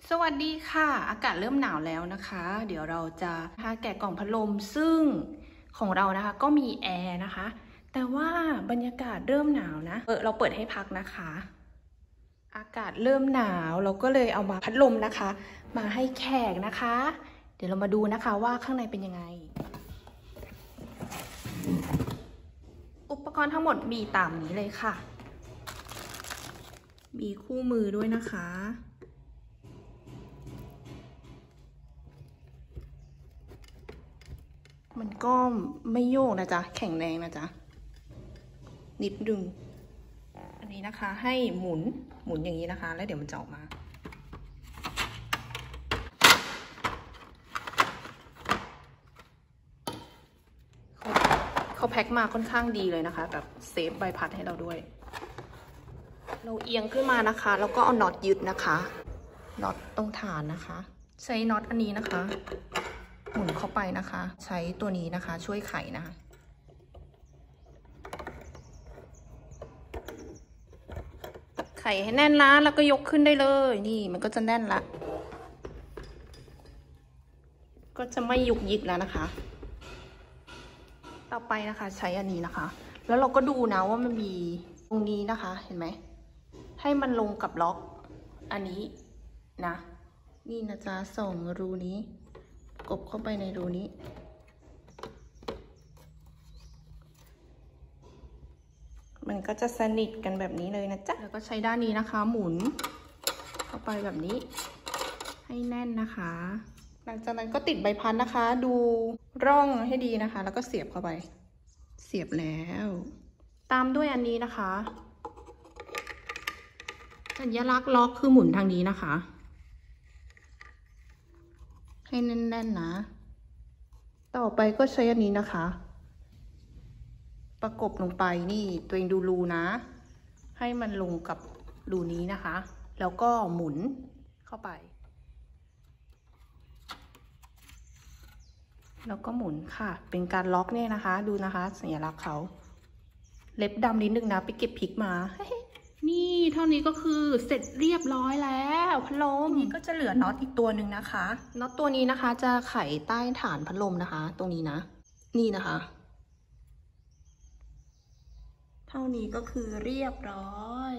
สวัสดีค่ะอากาศเริ่มหนาวแล้วนะคะเดี๋ยวเราจะแกะกล่องพัดลมซึ่งของเรานะคะก็มีแอร์นะคะแต่ว่าบรรยากาศเริ่มหนาวนะเราเปิดให้พักนะคะอากาศเริ่มหนาวเราก็เลยเอามาพัดลมนะคะมาให้แขกนะคะเดี๋ยวเรามาดูนะคะว่าข้างในเป็นยังไงอุปกรณ์ทั้งหมดมีตามนี้เลยค่ะมีคู่มือด้วยนะคะมันก็ไม่โยกนะจ๊ะแข็งแรงนะจ๊ะนิดนึงอันนี้นะคะให้หมุนอย่างนี้นะคะแล้วเดี๋ยวมันจะออกมาเขาแพ็คมาค่อนข้างดีเลยนะคะแบบเซฟใบพัดให้เราด้วยเราเอียงขึ้นมานะคะแล้วก็เอาน็อตยึดนะคะน็อตตรงฐานนะคะใช้น็อตอันนี้นะคะหมุนเข้าไปนะคะใช้ตัวนี้นะคะช่วยไขนะคะไขให้แน่นนะแล้วก็ยกขึ้นได้เลยนี่มันก็จะแน่นละก็จะไม่ยุกยิกแล้วนะคะต่อไปนะคะใช้อันนี้นะคะแล้วเราก็ดูนะว่ามันมีตรงนี้นะคะเห็นไหมให้มันลงกับล็อกอันนี้นะนี่นะจ๊ะส่งรูนี้กบเข้าไปในรูนี้มันก็จะสนิทกันแบบนี้เลยนะจ๊ะแล้วก็ใช้ด้านนี้นะคะหมุนเข้าไปแบบนี้ให้แน่นนะคะหลังจากนั้นก็ติดใบพัดนะคะดูร่องให้ดีนะคะแล้วก็เสียบเข้าไปเสียบแล้วตามด้วยอันนี้นะคะสัญลักษณ์ล็อกคือหมุนทางนี้นะคะให้แน่นๆนะต่อไปก็ใช้อันนี้นะคะประกบลงไปนี่ตัวเองดูรูนะให้มันลงกับรูนี้นะคะแล้วก็หมุนเข้าไปแล้วก็หมุนค่ะเป็นการล็อกเนี่ยนะคะดูนะคะสัญลักษณ์เขาเล็บดำนิดนึงนะไปเก็บพริกมานี่เท่านี้ก็คือเสร็จเรียบร้อยแล้วพัดลมนี่ก็จะเหลือน็อตอีกตัวหนึ่งนะคะน็อตตัวนี้นะคะจะไขใต้ฐานพัดลมนะคะตรงนี้นะนี่นะคะเท่านี้ก็คือเรียบร้อย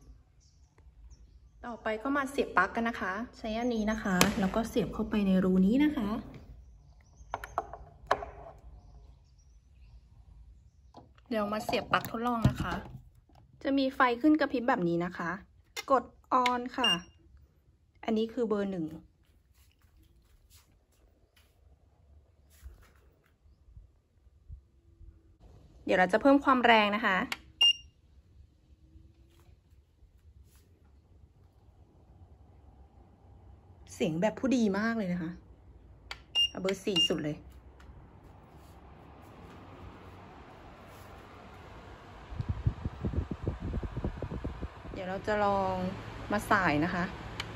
ต่อไปก็มาเสียบปลั๊กกันนะคะใช้อันนี้นะคะแล้วก็เสียบเข้าไปในรูนี้นะคะเดี๋ยวมาเสียบปลั๊กทดลองนะคะจะมีไฟขึ้นกระพริบแบบนี้นะคะกดออนค่ะอันนี้คือเบอร์ 1เดี๋ยวเราจะเพิ่มความแรงนะคะเสียงแบบผู้ดีมากเลยนะคะเอาเบอร์ 4สุดเลยเดี๋ยวเราจะลองมาสายนะคะ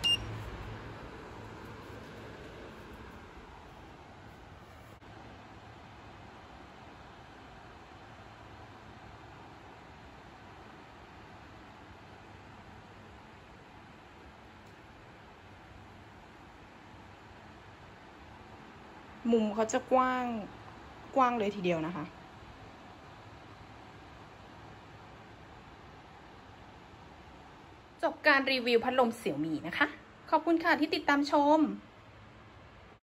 มุมเขาจะกว้างเลยทีเดียวนะคะจบการรีวิวพัดลมเสี่ยวมี่นะคะขอบคุณค่ะที่ติดตามชม